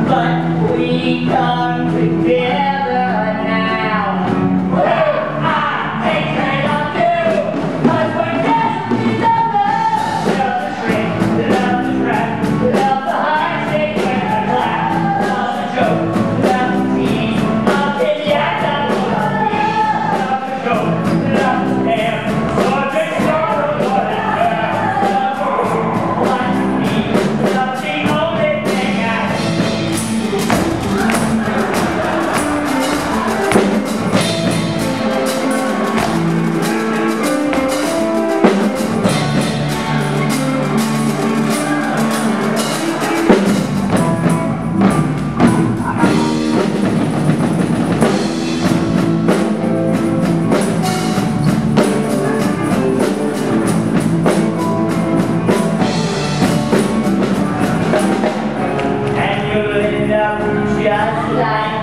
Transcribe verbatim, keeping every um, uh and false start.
but we come together now. Well, I ain't trained on you, 'cause we're destinies of love. Love the shrink, love the trap, love the high stakes and the clap, love the joke, love the tease, love the yak, love the squeeze, love the joke, love the scam, love the sorrow, love the fair, love the one me, love the only thing I just like